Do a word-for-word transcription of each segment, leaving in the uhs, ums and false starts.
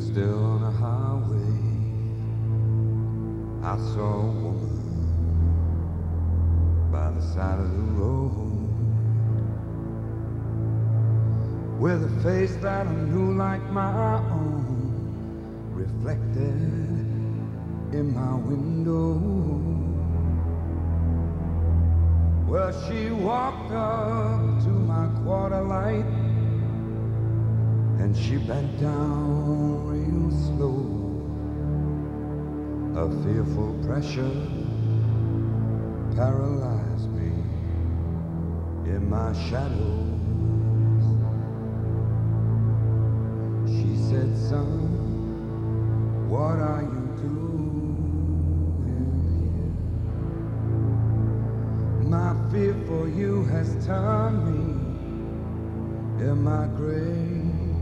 Still on a highway, I saw a woman by the side of the road with a face that I knew like my own, reflected in my window. Well, she walked up to my quarter light and she bent down real slow. A fearful pressure paralyzed me in my shadows. She said, son, what are you doing here? My fear for you has turned me in my grave.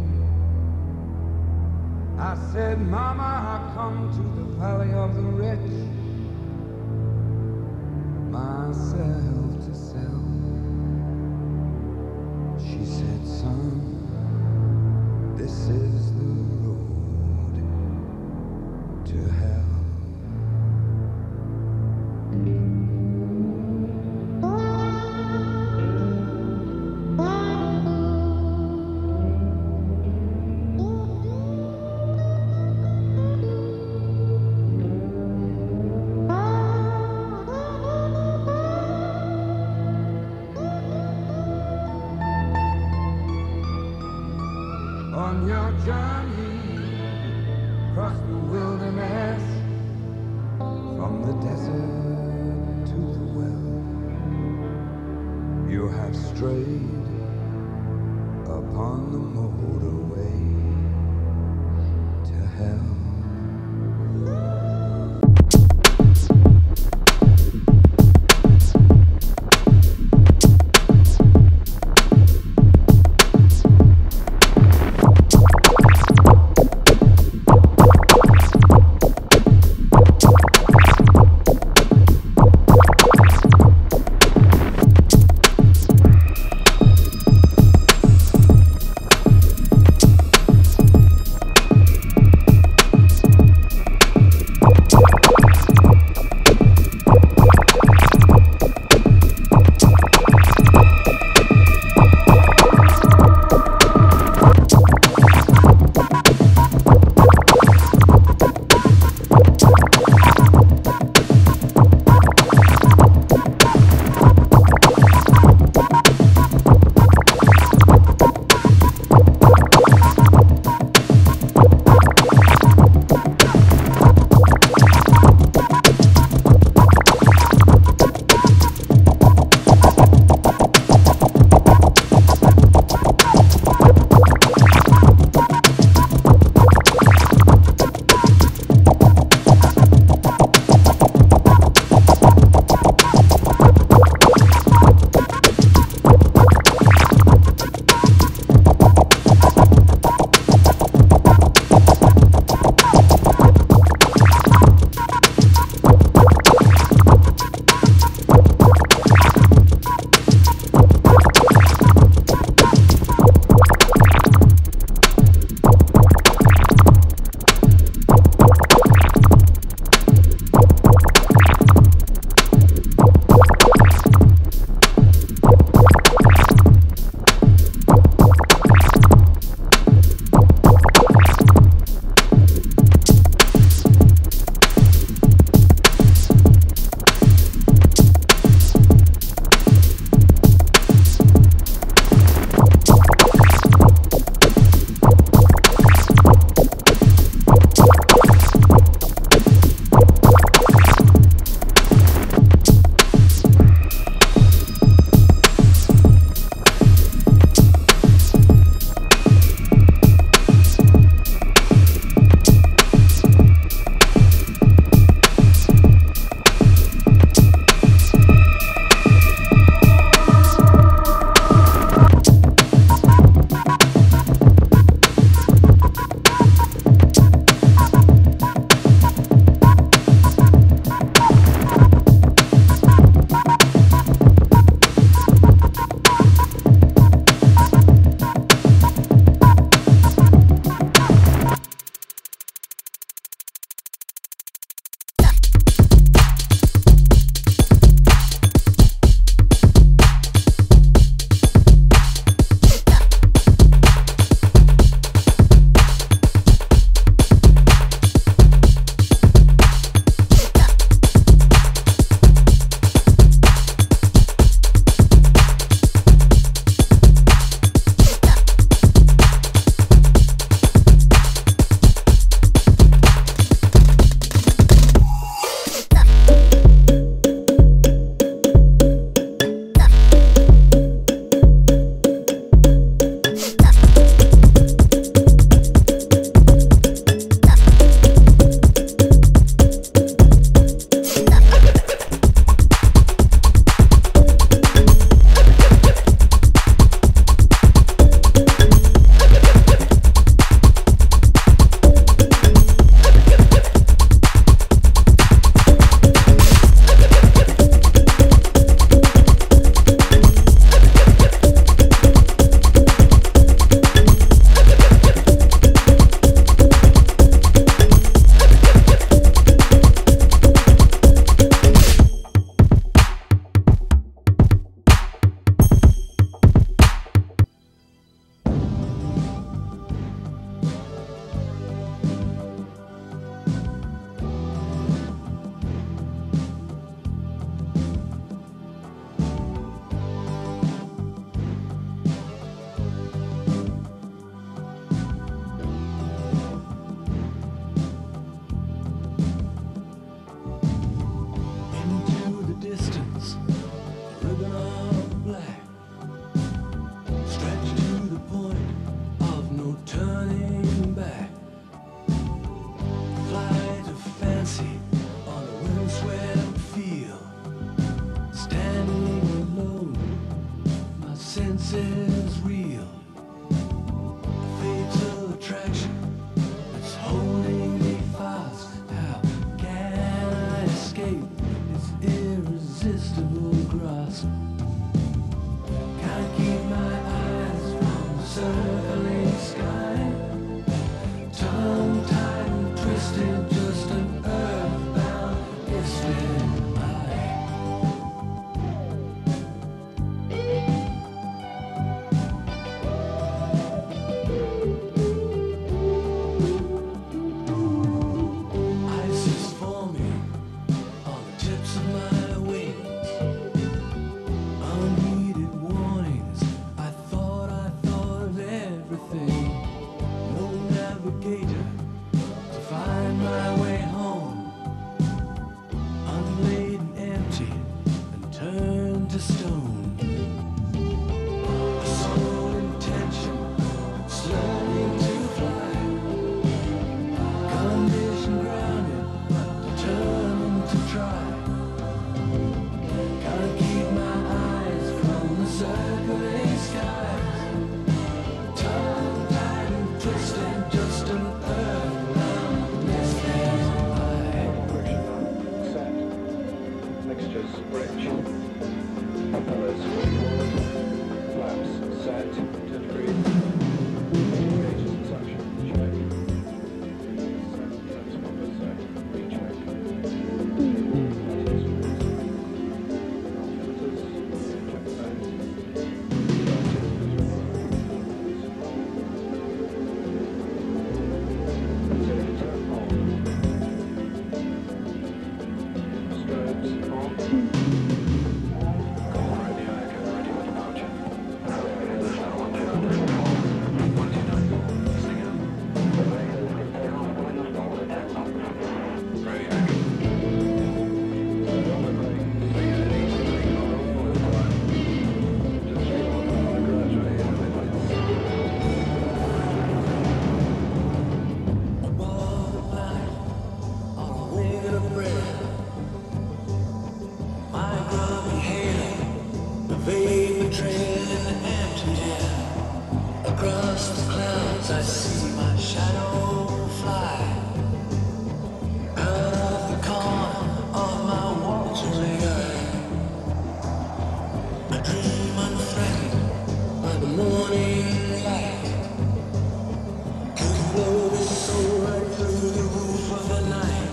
I said, Mama, I come to the valley of the rich, myself to sell. She said, son, this is the road to hell. On your journey across the wilderness, from the desert to the well, you have strayed upon the motorway to hell. is real. A fatal attraction that's holding me fast. How can I escape its irresistible grasp? Can't keep my eyes from the circling sky. Tongue-tied and twisted, just an earthbound misfit eye. Ice is forming on the tips of my wings. Unheeded warnings, I thought I thought of everything. No navigator to find my way home. Unlaid and empty and turned to stone. A sole intention, it's learning to fly. Condition grounded, but determined to try. Can't keep my eyes from the circling skies. Tongue-tied and twisted, just an earthbound misfit eye. Set. Mixtures bridge. Propellers forward. Flaps set. To degree. Gauges and suction. Check. Set. Transponder set. Recheck. Filters. Check the Vapor trail in the empty air. Across the clouds I see my shadow fly. Out of the corner of my watering eye, I dream unthreatened by the morning light. Could blow this soul right through the roof of the night.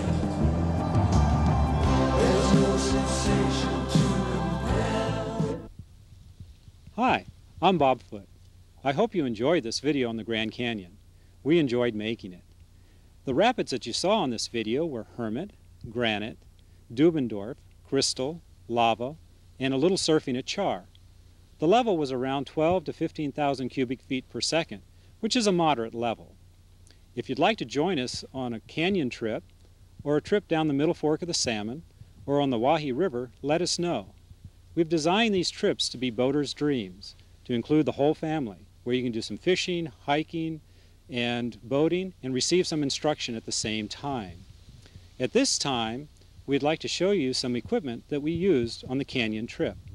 There's no sensation to compare. Hi, I'm Bob Foote. I hope you enjoyed this video on the Grand Canyon. We enjoyed making it. The rapids that you saw in this video were Hermit, Granite, Dubendorf, Crystal, Lava, and a little surfing at Char. The level was around twelve to fifteen thousand cubic feet per second, which is a moderate level. If you'd like to join us on a canyon trip, or a trip down the Middle Fork of the Salmon, or on the Wahi River, let us know. We've designed these trips to be boaters' dreams, to include the whole family, where you can do some fishing, hiking, and boating, and receive some instruction at the same time. At this time, we'd like to show you some equipment that we used on the canyon trip.